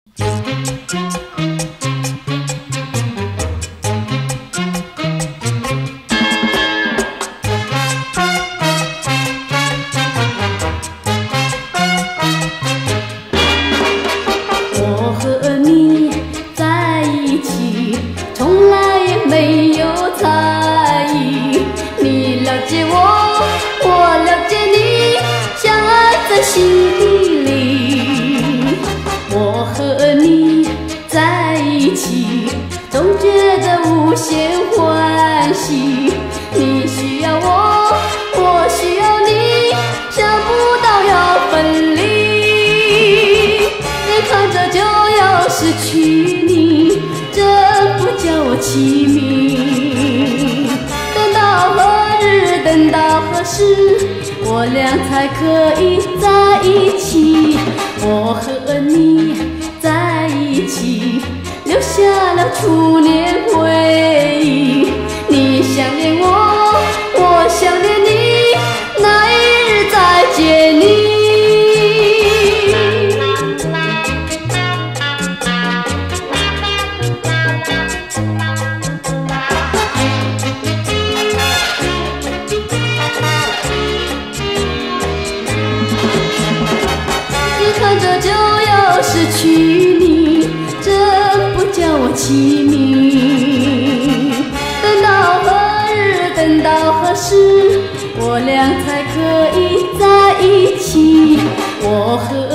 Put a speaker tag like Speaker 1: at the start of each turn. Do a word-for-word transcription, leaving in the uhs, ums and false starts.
Speaker 1: 我和你在一起，从来也没有猜疑。你了解我，我了解你，相爱在心底里。我和你在一起，总觉得无限欢喜。你需要我，我需要你，想不到要分离。眼看着就要失去你，这不叫我凄迷。等到何日，等到何时，我俩才可以在一起？我和你在一起，留下了初年回忆。你想念我，我想念你，那一日再见你。看着就要失去你，这不叫我凄迷。等到何日，等到何时，我俩才可以在一起？我和